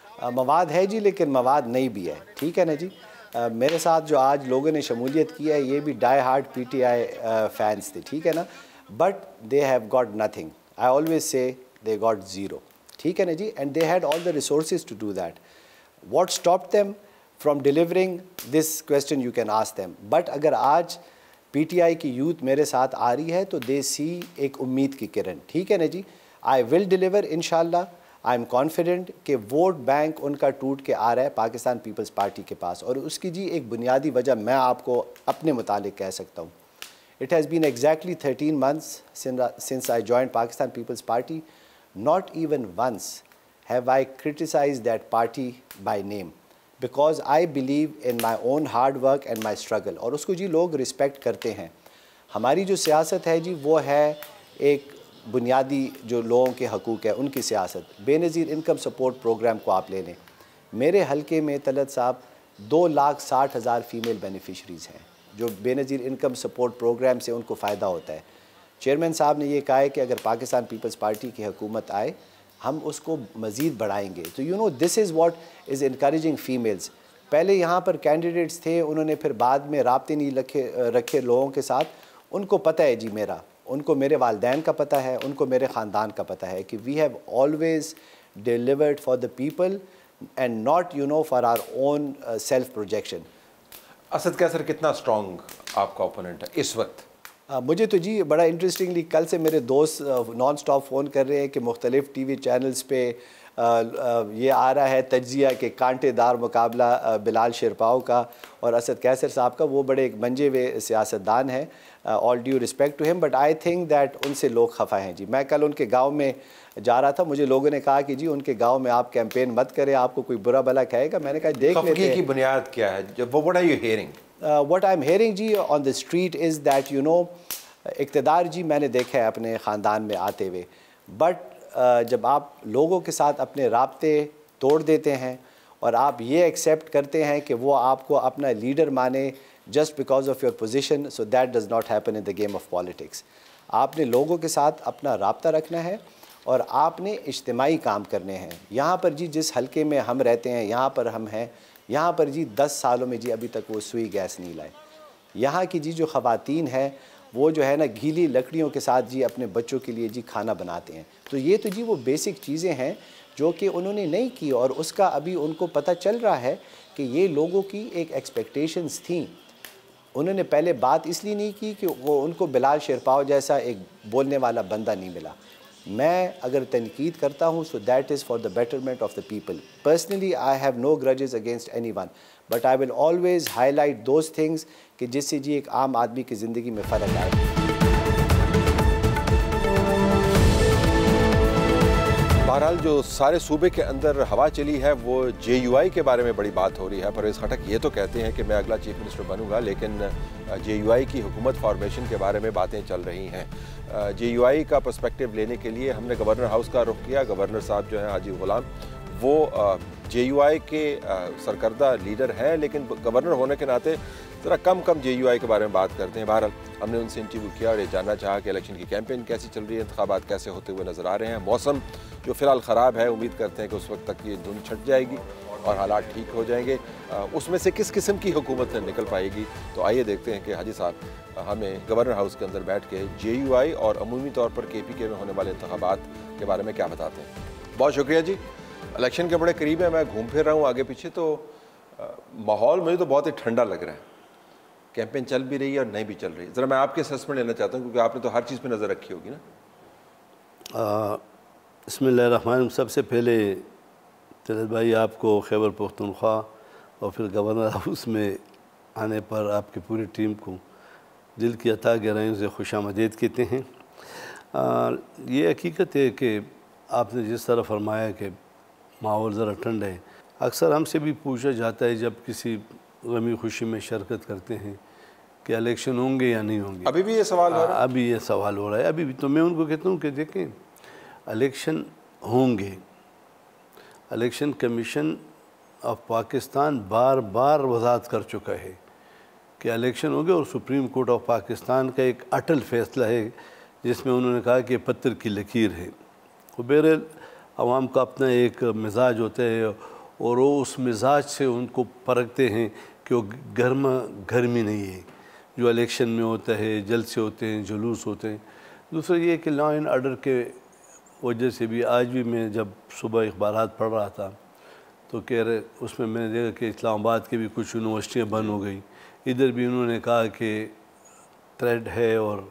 मवाद है जी लेकिन मवाद नहीं भी है, ठीक है ना जी। मेरे साथ जो आज लोगों ने शमूलियत की है ये भी डाई हार्ड PTI फैंस थे, ठीक है ना, but they have got nothing. I always say they got zero, ठीक है ना जी, and they had all the resources to do that. What stopped them from delivering this question you can ask them. But अगर आज PTI की youth मेरे साथ आ रही है तो दे सी एक उम्मीद की किरण, ठीक है ना जी। आई विल डिलीवर इंशाल्लाह। आई एम कॉन्फिडेंट कि वोट बैंक उनका टूट के आ रहा है पाकिस्तान पीपल्स पार्टी के पास और उसकी जी एक बुनियादी वजह मैं आपको अपने मुतालिक कह सकता हूँ। It has been exactly 13 months since I joined Pakistan People's Party. Not even once have I criticized that party by name because I believe in my own hard work and my struggle और उसको जी लोग respect करते हैं। हमारी जो सियासत है जी वो है एक बुनियादी जो लोगों के हकूक़ है उनकी सियासत। बेनज़ीर इनकम सपोर्ट प्रोग्राम को आप ले लें, मेरे हलके में तलत साहब 2,60,000 फ़ीमेल बेनिफिशरीज़ हैं जो बेनज़ीर इनकम सपोर्ट प्रोग्राम से उनको फ़ायदा होता है। चेयरमैन साहब ने ये कहा है कि अगर पाकिस्तान पीपल्स पार्टी की हुकूमत आए हम उसको मज़ीद बढ़ाएंगे। तो you know this is what is encouraging females. पहले यहाँ पर कैंडिडेट्स थे, उन्होंने फिर बाद में राब्ते नहीं रखे लोगों के साथ। उनको पता है जी उनको मेरे वालदैन का पता है, उनको मेरे ख़ानदान का पता है कि we have always delivered for the people and not for our own self projection. Asad Qaiser कितना स्ट्रॉन्ग आपका ओपोनेंट है इस वक्त? मुझे तो जी बड़ा इंटरेस्टिंगली कल से मेरे दोस्त नॉन स्टॉप फ़ोन कर रहे हैं कि मुख्तलिफ़ टीवी चैनल्स पे ये आ रहा है तज्जिया के कांटेदार मुकाबला बिलाल शेरपाव का और असद कैसर साहब का। वो बड़े एक मंजे हुए सियासतदान हैं, all due respect to him, but I think that उनसे लोग खफा हैं जी। मैं कल उनके गांव में जा रहा था, मुझे लोगों ने कहा कि जी उनके गांव में आप कैंपेन मत करें, आपको कोई बुरा भला कहेगा। मैंने कहा देख लेते हैं। की बुनियाद क्या है? What are you hearing? What I am hearing जी on the street is that इक़्तिदार जी मैंने देखा है अपने ख़ानदान में आते हुए, बट जब आप लोगों के साथ अपने राब्ते तोड़ देते हैं और आप ये एक्सेप्ट करते हैं कि वो आपको अपना लीडर माने just because of your position, so that does not happen in the game of politics. आपने लोगों के साथ अपना राब्ता रखना है और आपने इज्तिमाई काम करने हैं। यहाँ पर जी जिस हलके में हम रहते हैं, यहाँ पर हम हैं, यहाँ पर जी 10 सालों में जी अभी तक वो सुई गैस नहीं लाए। यहाँ की जी जो ख़वातीन है वो जो है ना गीली लकड़ियों के साथ जी अपने बच्चों के लिए जी खाना बनाते हैं। तो ये तो जी वो बेसिक चीज़ें हैं जो कि उन्होंने नहीं की और उसका अभी उनको पता चल रहा है कि ये लोगों की एक एक्सपेक्टेशंस थी। उन्होंने पहले बात इसलिए नहीं की कि वो उनको बिलाल शेरपाव जैसा एक बोलने वाला बंदा नहीं मिला। मैं अगर तनकीद करता हूँ so that is for the betterment of the people. Personally I have no grudges against anyone, but I will always highlight those things कि जिससे जी एक आम आदमी की ज़िंदगी में फ़र्क आए। बहरहाल जो सारे सूबे के अंदर हवा चली है वो JUI के बारे में बड़ी बात हो रही है। परवेज़ खटक ये तो कहते हैं कि मैं अगला चीफ मिनिस्टर बनूंगा, लेकिन JUI की हुकूमत फॉर्मेशन के बारे में बातें चल रही हैं। JUI का पर्सपेक्टिव लेने के लिए हमने गवर्नर हाउस का रुख किया। गवर्नर साहब जो हैं हाजी गुलाम, वो JUI के सरकर्दा लीडर हैं, लेकिन गवर्नर होने के नाते ज़रा कम JUI के बारे में बात करते हैं। बहरहाल हमने उनसे इंटरव्यू किया और ये जानना चाहा कि इलेक्शन की कैंपेन कैसी चल रही है, इंतखाबात कैसे होते हुए नज़र आ रहे हैं। मौसम जो फ़िलहाल ख़राब है, उम्मीद करते हैं कि उस वक्त तक ये धुंध छट जाएगी और हालात ठीक हो जाएंगे। उसमें से किस किस्म की हुकूमत निकल पाएगी, तो आइए देखते हैं कि हाजी साहब हमें गवर्नर हाउस के अंदर बैठ के JUI और अमूमी तौर पर KPK में होने वाले इंतखाबात के बारे में क्या बताते हैं। बहुत शुक्रिया जी। इलेक्शन के बड़े करीब है, मैं घूम फिर रहा हूँ आगे पीछे, तो माहौल मुझे तो बहुत ही ठंडा लग रहा है। कैंपेन चल भी रही है और नहीं भी चल रही है। ज़रा मैं आपके असेसमेंट लेना चाहता हूँ, क्योंकि आपने तो हर चीज़ पे नज़र रखी होगी ना। बिस्मिल्लाहिर्रहमानिर्रहीम। सबसे पहले तिलत भाई आपको खैबर पख्तूनख्वा और फिर गवर्नर हाउस में आने पर आपकी पूरी टीम को दिल की अता गहराइयों से खुशामदीद कहते हैं। ये हकीकत है कि आपने जिस तरह फरमाया कि माहौल ज़रा ठंड है, अक्सर हमसे भी पूछा जाता है जब किसी गमी खुशी में शिरकत करते हैं कि इलेक्शन होंगे या नहीं होंगे। अभी भी ये सवाल हो रहा है? अभी ये सवाल हो रहा है अभी भी। तो मैं उनको कहता हूँ कि देखें, इलेक्शन होंगे। इलेक्शन कमीशन ऑफ पाकिस्तान बार बार वजाहत कर चुका है कि इलेक्शन होंगे और सुप्रीम कोर्ट ऑफ पाकिस्तान का एक अटल फैसला है जिसमें उन्होंने कहा कि पत्थर की लकीर है। वो बहरहाल आवाम का अपना एक मिजाज होता है और वो उस मिजाज से उनको परखते हैं कि वो गर्मी नहीं है जो इलेक्शन में होता है। जलसे होते हैं, जुलूस होते हैं। दूसरा ये कि लॉ एंड ऑर्डर के वजह से भी आज भी मैं जब सुबह अखबारात पढ़ रहा था तो कह रहे, उसमें मैंने देखा कि इस्लामाबाद की भी कुछ यूनिवर्सिटियाँ बंद हो गई। इधर भी उन्होंने कहा कि थ्रेड है और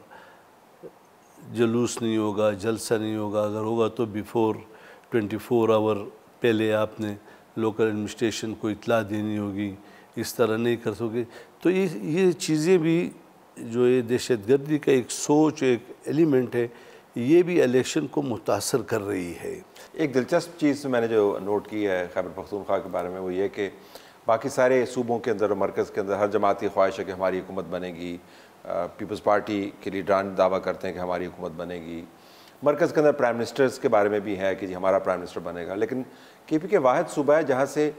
जुलूस नहीं होगा, जलसा नहीं होगा, अगर होगा तो बिफोर 24 आवर पहले आपने लोकल एडमिनिस्ट्रेशन को इतला देनी होगी, इस तरह नहीं कर सकोगे। तो ये चीज़ें भी जो ये दहशतगर्दी का एक सोच, एक एलिमेंट है, ये भी इलेक्शन को मुतासर कर रही है। एक दिलचस्प चीज़ मैंने जो नोट की है खैबर पख्तूनख्वा के बारे में, वो ये कि बाकी सारे सूबों के अंदर और मरकज़ के अंदर हर जमात की ख्वाहिश है कि हमारी हुकूमत बनेगी। पीपल्स पार्टी के लीडरान दावा करते हैं कि हमारी हुकूमत बनेगी। मरकज़ के अंदर प्राइम मिनिस्टर्स के बारे में भी है कि जी हमारा प्राइम मिनिस्टर बनेगा। लेकिन KPK वाहिद सूबा है जहाँ से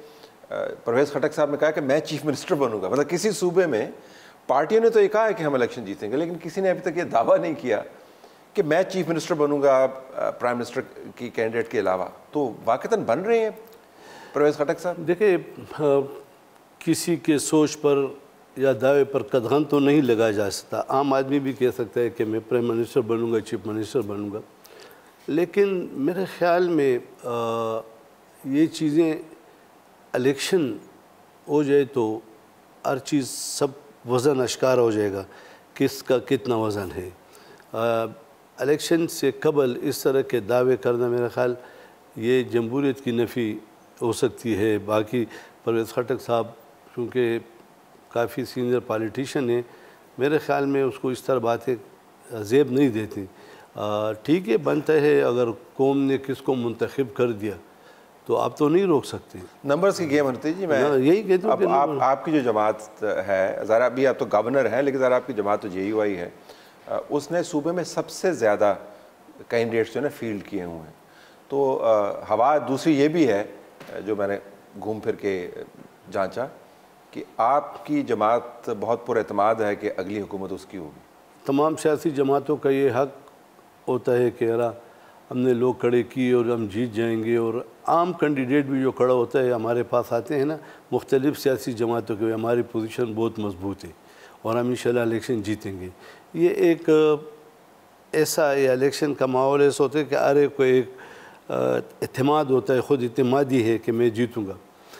परवेज़ खटक साहब ने कहा कि मैं चीफ मिनिस्टर बनूंगा, मतलब किसी सूबे में पार्टियों ने तो ये कहा है कि हम इलेक्शन जीतेंगे, लेकिन किसी ने अभी तक ये दावा नहीं किया कि मैं चीफ मिनिस्टर बनूंगा प्राइम मिनिस्टर की कैंडिडेट के अलावा। तो वाकईतन बन रहे हैं परवेज़ खटक साहब? देखिए, किसी के सोच पर या दावे पर कदम तो नहीं लगाया जा सकता। आम आदमी भी कह सकता है कि मैं प्राइम मिनिस्टर बनूंगा, चीफ मिनिस्टर बनूंगा, लेकिन मेरे ख्याल में ये चीज़ें इलेक्शन हो जाए तो हर चीज़ सब वज़न अश्कार हो जाएगा, किसका कितना वज़न है। इलेक्शन से कबल इस तरह के दावे करना मेरा ख्याल ये जमहूरियत की नफ़ी हो सकती है। बाकी परवेज़ खटक साहब चूँकि काफ़ी सीनियर पॉलिटिशियन है, मेरे ख्याल में उसको इस तरह बातें ज़ेब नहीं देती। ठीक है, बनता है, अगर कौम ने किसको मुंतखब कर दिया तो आप तो नहीं रोक सकते। नंबर्स की गेम होती जी, मैं यही कहता हूँ। अब आपकी जो जमात है, ज़रा अभी आप तो गवर्नर हैं, लेकिन ज़रा आपकी जमात तो JUI है, उसने सूबे में सबसे ज़्यादा कैंडिडेट्स जो है फील्ड किए हुए हैं। तो हवा दूसरी ये भी है जो मैंने घूम फिर के जांचा कि आपकी जमात बहुत पुरएतमाद है कि अगली हुकूमत उसकी होगी। तमाम सियासी जमातों का ये हक होता है कि यार हमने लोग खड़े किए और हम जीत जाएंगे, और आम कैंडिडेट भी जो खड़ा होता है हमारे पास आते हैं ना मुख्तलिफ़ सियासी जमातों के, हमारी पोजीशन बहुत मजबूत है और हम इंशाल्लाह इलेक्शन जीतेंगे। ये एक ऐसा ये इलेक्शन का माहौल ऐसा होता है कि अरे को एक एतमाद होता है, ख़ुद एतमादी है कि मैं जीतूँगा।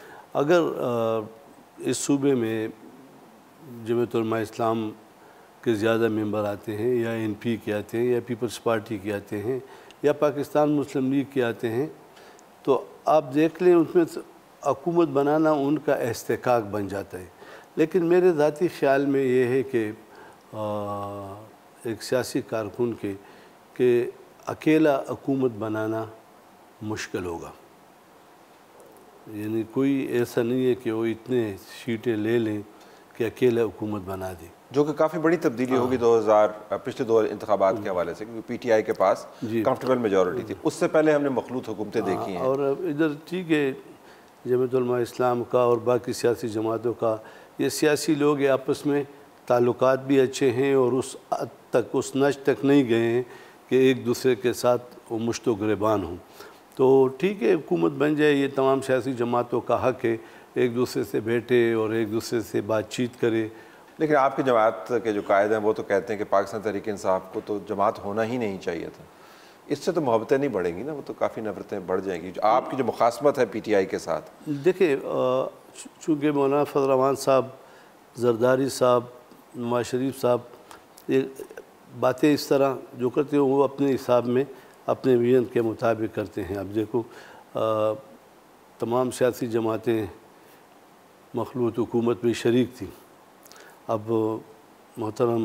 अगर इस सूबे में जमीयत उलमा इस्लाम के ज़्यादा मेंबर आते हैं या NP के आते हैं या पीपल्स पार्टी के आते हैं या पाकिस्तान मुस्लिम लीग के आते हैं, तो आप देख लें उसमें हुकूमत बनाना उनका इस्तेकाक बन जाता है। लेकिन मेरे ज़ाती ख़्याल में ये है कि एक सियासी कारकुन के अकेला हुकूमत बनाना मुश्किल होगा। यानी कोई ऐसा नहीं है कि वो इतने सीटें ले लें कि अकेला हुकूमत बना दे, जो कि काफ़ी बड़ी तब्दीली होगी पिछले 2 इंतखाबात के हवाले से, क्योंकि PTI के पास कंफर्टेबल मेजॉरिटी थी। उससे पहले हमने मखलूत हुकूमतें देखी हैं। और इधर ठीक है, जमीयत उलमा इस्लाम का और बाकी सियासी जमातों का, ये सियासी लोग आपस में ताल्लुकात भी अच्छे हैं और उस हद तक, उस नज तक नहीं गए हैं कि एक दूसरे के साथ वो मुश्तो गिरबान हों। तो ठीक है, हुकूमत बन जाए, ये तमाम सियासी जमातों का हक है, एक दूसरे से बैठे और एक दूसरे से बातचीत करे। लेकिन आपकी जमात के जो कायद हैं वो तो कहते हैं कि पाकिस्तान तहरीक इंसाफ को तो जमात होना ही नहीं चाहिए था। इससे तो मोहब्बतें नहीं बढ़ेंगी ना, वो तो काफ़ी नफरतें बढ़ जाएंगी। आपकी जो मुखासमत है PTI के साथ, देखिए, चूँकि मौलाना फजल रहमान साहब, जरदारी साहब, नवाज शरीफ साहब ये बातें इस तरह जो करते हैं वो अपने हिसाब में अपने विजन के मुताबिक करते हैं। अब देखो, तमाम सियासी जमातें मखलूत हुकूमत में शरीक थी। अब मोहतरम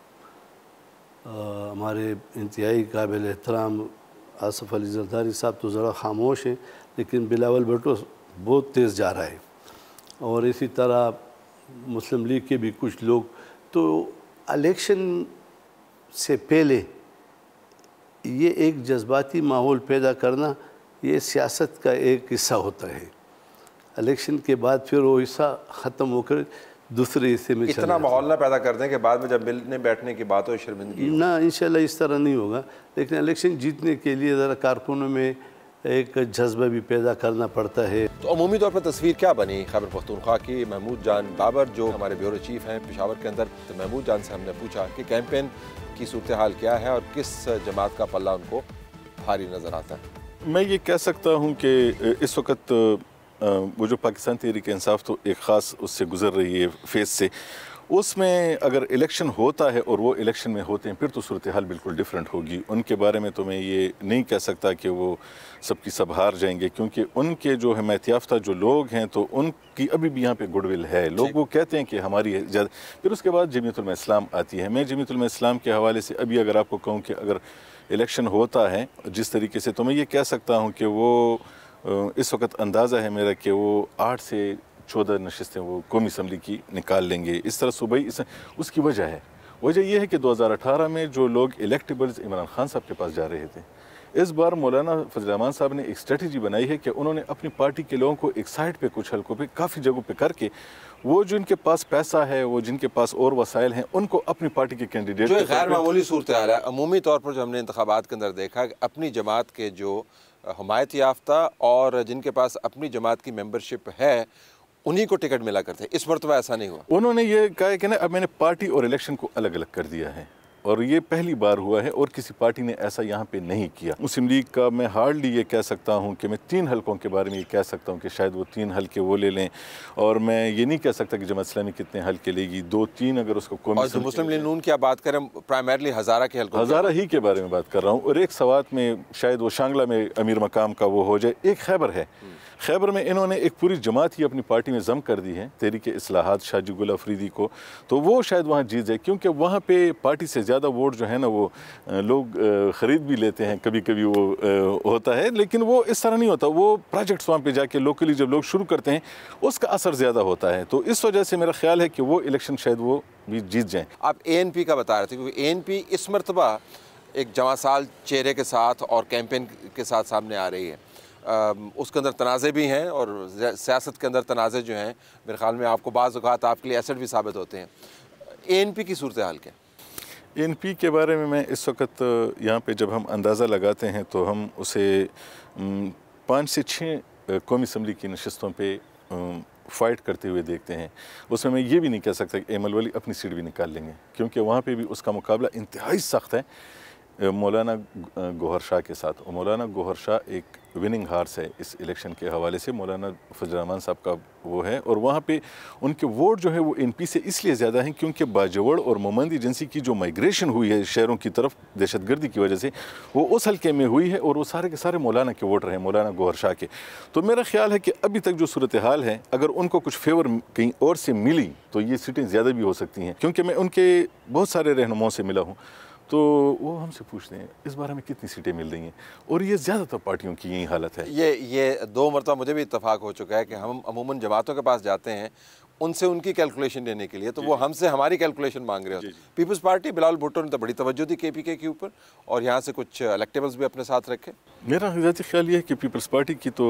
हमारे इंतहाई काबिल एहतराम आसफ़ अली जरदारी साहब तो ज़रा खामोश हैं, लेकिन बिलावल भुट्टो बहुत तेज़ जा रहा है, और इसी तरह मुस्लिम लीग के भी कुछ लोग। तो इलेक्शन से पहले ये एक जज्बाती माहौल पैदा करना, ये सियासत का एक हिस्सा होता है। इलेक्शन के बाद फिर वो हिस्सा ख़त्म होकर दूसरे हिस्से में इतना माहौल ना पैदा कर दें कि बाद में जब मिलने बैठने की बात हो शर्मिंदगी ना। इंशाल्लाह इस तरह नहीं होगा, लेकिन इलेक्शन जीतने के लिए ज़रा कारकुनों में एक जज्बा भी पैदा करना पड़ता है। तो अमूमी तौर पर तस्वीर क्या बनी खैबर पख्तूनख्वा की? महमूद जान बाबर जो हमारे ब्यूरो चीफ हैं पेशावर के अंदर, तो महमूद जान से हमने पूछा कि कैंपेन की सूरत हाल क्या है और किस जमात का पल्ला उनको भारी नज़र आता है। मैं ये कह सकता हूँ कि इस वक्त वो जो पाकिस्तान तहरीक इंसाफ तो एक ख़ास उससे गुज़र रही है फेज़ से, उसमें अगर इलेक्शन होता है और वो इलेक्शन में होते हैं फिर तो सूरत हाल बिल्कुल डिफरेंट होगी। उनके बारे में तो मैं ये नहीं कह सकता कि वो सबकी सब हार जाएंगे, क्योंकि उनके जो हिमायत याफ्ता जो लोग हैं तो उनकी अभी भी यहाँ पे गुडविल है। लोग वो कहते हैं कि हमारी ज़्यादा। फिर उसके बाद जमीयत उलमा इस्लाम आती है। मैं जमीयत उलमा इस्लाम के हवाले से अभी अगर आपको कहूँ कि अगर इलेक्शन होता है जिस तरीके से, तो मैं ये कह सकता हूँ कि वो इस वक्त अंदाज़ा है मेरा कि वो 8 से 14 नशिस्तें वो कौमी असम्बली की निकाल लेंगे। इस तरह सूबाई उसकी वजह है। वजह यह है कि 2018 में जो लोग इलेक्टेबल्स इमरान खान साहब के पास जा रहे थे, इस बार मौलाना फजल रहमान साहब ने एक स्ट्रेटजी बनाई है कि उन्होंने अपनी पार्टी के लोगों को एक साइड पे कुछ हलकों पे काफ़ी जगहों पे करके वो जिनके पास पैसा है, वो जिनके पास और वसाइल हैं, उनको अपनी पार्टी के कैंडिडेट जो गैर मामूली सूरत हाल है। अमूमी तौर पर जो हमने इंतखाबात के अंदर देखा कि अपनी जमात के जो हमायत याफ्ता और जिनके पास अपनी जमात की मेंबरशिप है उन्हीं को टिकट मिला करते हैं। इस मरतबा ऐसा नहीं हुआ। उन्होंने ये कहा कि ना अब मैंने पार्टी और इलेक्शन को अलग अलग कर दिया है और ये पहली बार हुआ है और किसी पार्टी ने ऐसा यहाँ पे नहीं किया। मुस्लिम लीग का मैं हार्डली ये कह सकता हूँ कि मैं 3 हलकों के बारे में ये कह सकता हूँ कि शायद वो 3 हलके वो ले लें, और मैं ये नहीं कह सकता कि जमात इस्लामी कितने हलके लेगी, 2-3 अगर उसको कौमी। और मुस्लिम लीग नून की आप बात करें प्राइमरली हज़ारा के हलकों, हज़ारा ही के बारे में बात कर रहा हूँ, और एक सवात में शायद वो शांगला में अमीर मकाम का वो हो जाए, एक खैबर है। खैबर में इन्होंने एक पूरी जमात ही अपनी पार्टी में जम कर दी है, तहरीक इस्लाहात शाजी गुल अफरीदी को, तो वो शायद वहाँ जीत जाए, क्योंकि वहाँ पे पार्टी से ज़्यादा वोट जो है ना वो लोग ख़रीद भी लेते हैं, कभी कभी वो होता है, लेकिन वो इस तरह नहीं होता। वो प्रोजेक्ट्स वहाँ पे जाके लोकली जब लोग शुरू करते हैं उसका असर ज़्यादा होता है, तो इस वजह से मेरा ख्याल है कि वो इलेक्शन शायद वो भी जीत जाएँ। आप ANP का बता रहे थे, क्योंकि ANP इस मरतबा एक जवासाल चेहरे के साथ और कैंपेन के साथ सामने आ रही है। उसके अंदर तनाज़े भी हैं और सियासत के अंदर तनाज़े जो हैं मेरे ख्याल में आपको बाज़ औक़ात आपके लिए एसेट भी साबित होते हैं। ANP की सूरत हाल क्या? ANP के बारे में मैं इस वक्त यहाँ पे जब हम अंदाज़ा लगाते हैं तो हम उसे 5 से 6 कौमी असम्बली की नशस्तों पे फ़ाइट करते हुए देखते हैं। उसमें मैं ये भी नहीं कह सकता कि एमल वली अपनी सीट भी निकाल लेंगे, क्योंकि वहाँ पे भी उसका मुकाबला इंतहाई सख्त है मौलाना गौहर शाह के साथ। और मौलाना गौहर शाह एक विनिंग हार्स है इस इलेक्शन के हवाले से, मौलाना फजल रहमान साहब का वो है, और वहाँ पे उनके वोट जो है वो ANP से इसलिए ज़्यादा हैं क्योंकि बाजवड़ और मोमंद एजेंसी की जो माइग्रेशन हुई है शहरों की तरफ दहशतगर्दी की वजह से, वो उस हल्के में हुई है, और वो सारे के सारे मौलाना के वोटर हैं, मौलाना गौहर शाह के। तो मेरा ख्याल है कि अभी तक जो सूरत हाल है, अगर उनको कुछ फेवर कहीं और से मिली तो ये सीटें ज़्यादा भी हो सकती हैं, क्योंकि मैं उनके बहुत सारे रहनुमाओं से मिला हूँ, तो वो हमसे पूछते हैं इस बार हमें कितनी सीटें मिल रही हैं, और ये ज़्यादातर पार्टियों की यही हालत है। ये 2 मरतबा मुझे भी इत्तफाक हो चुका है कि हम अमूमन जमातों के पास जाते हैं उनसे उनकी कैलकुलेशन लेने के लिए, तो वो हमसे हमारी कैलकुलेशन मांग रहे होते हैं। पीपल्स पार्टी बिलावल भुट्टो ने तो बड़ी तवज्जो दी KPK के ऊपर, और यहाँ से कुछ इलेक्टेबल्स भी अपने साथ रखे। मेरा ज़ाती ख्याल ये है कि पीपल्स पार्टी की तो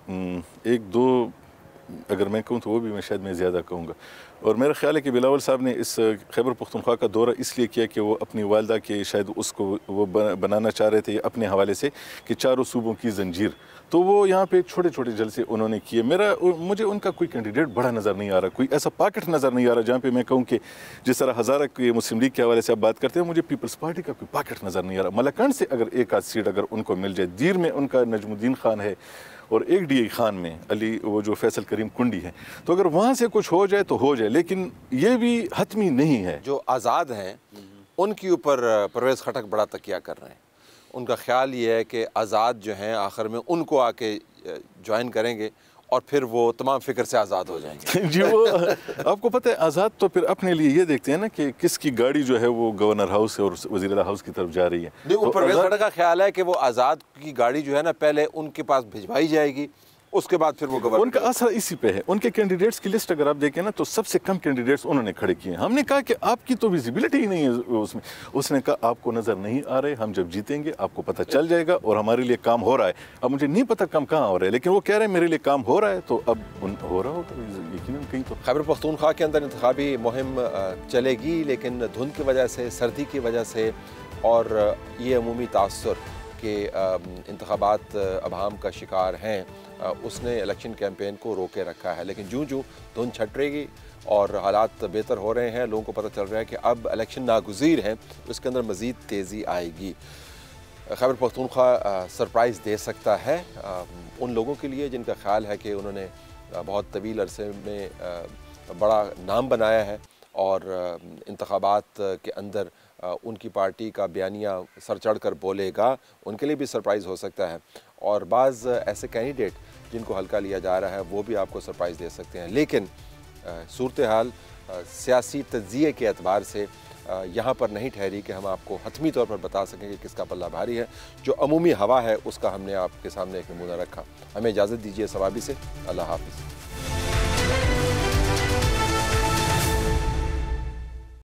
1-2 अगर मैं कहूँ तो वो भी मैं शायद मैं ज़्यादा कहूँगा, और मेरा ख्याल है कि बिलावल साहब ने इस खैबर पख्तूनख्वा का दौरा इसलिए किया कि वो अपनी वालदा के शायद उसको वो बनाना चाह रहे थे अपने हवाले से कि 4 सूबों की जंजीर, तो वो यहाँ पे छोटे छोटे जलसे उन्होंने किए। मुझे उनका कोई कैंडिडेट बड़ा नज़र नहीं आ रहा, कोई ऐसा पॉकेट नज़र नहीं आ रहा जहाँ पे मैं कहूँ कि जिस तरह हज़ारा के मुस्लिम लीग के हवाले से आप बात करते हैं, मुझे पीपल्स पार्टी का कोई पॉकेट नज़र नहीं आ रहा। मलकंड से अगर एक आध सीट अगर उनको मिल जाए, दीर में उनका नजमुद्दीन खान है और एक DI खान में अली वो जो फैसल करीम कुंडी है, तो अगर वहाँ से कुछ हो जाए तो हो जाए, लेकिन ये भी हतमी नहीं है। जो आज़ाद हैं उनके ऊपर परवेज़ खटक बड़ा तकिया कर रहे हैं। उनका ख्याल ये है कि आज़ाद जो हैं आखिर में उनको आके ज्वाइन करेंगे और फिर वो तमाम फिक्र से आज़ाद हो जाएंगे। जी, वो आपको पता है आज़ाद तो फिर अपने लिए ये देखते हैं ना कि किसकी गाड़ी जो है वो गवर्नर हाउस और वज़ीर हाउस की तरफ जा रही है। तो परवेज़ खटक का ख्याल है कि वो आज़ाद की गाड़ी जो है ना पहले उनके पास भिजवाई जाएगी, उसके बाद फिर वो गवर्नर। उनका असर इसी पे है। उनके कैंडिडेट्स की लिस्ट अगर आप देखें ना तो सबसे कम कैंडिडेट्स उन्होंने खड़े किए हैं। हमने कहा कि आपकी तो विजिबिलिटी ही नहीं है उसमें, उसने कहा आपको नज़र नहीं आ रहे, हम जब जीतेंगे आपको पता चल जाएगा और हमारे लिए काम हो रहा है। अब मुझे नहीं पता काम कहाँ हो रहा है, लेकिन वो कह रहे हैं मेरे लिए काम हो रहा है, तो अब हो रहा होगा यकीनन कहीं तो। खैबर पख्तूनख्वा के अंदर इंतखाबी मुहिम चलेगी, लेकिन धुंध की वजह से, सर्दी की वजह से और ये अमूमी तासुर के इंतखाबात अभाम का शिकार हैं, उसने इलेक्शन कैंपेन को रोके रखा है। लेकिन जूँ जूँ धुंध छट रहेगी और हालात बेहतर हो रहे हैं, लोगों को पता चल रहा है कि अब इलेक्शन नागुज़ीर हैं, उसके अंदर मज़ीद तेज़ी आएगी। खैबर पख्तूनख्वा सरप्राइज़ दे सकता है उन लोगों के लिए जिनका ख्याल है कि उन्होंने बहुत तवील अरसे में बड़ा नाम बनाया है और इंतखाबात के अंदर उनकी पार्टी का बयानिया सर चढ़ कर बोलेगा, उनके लिए भी सरप्राइज़ हो सकता है। और बाज़ ऐसे कैंडिडेट जिनको हल्का लिया जा रहा है वो भी आपको सरप्राइज़ दे सकते हैं। लेकिन सूरत हाल सियासी तज्ज़िये के एतबार से यहाँ पर नहीं ठहरी कि हम आपको हतमी तौर पर बता सकें कि किसका पल्ला भारी है। जो अमूमी हवा है उसका हमने आपके सामने एक नमूना रखा। हमें इजाज़त दीजिए सवाबी से। अल्लाह हाफ़िज़।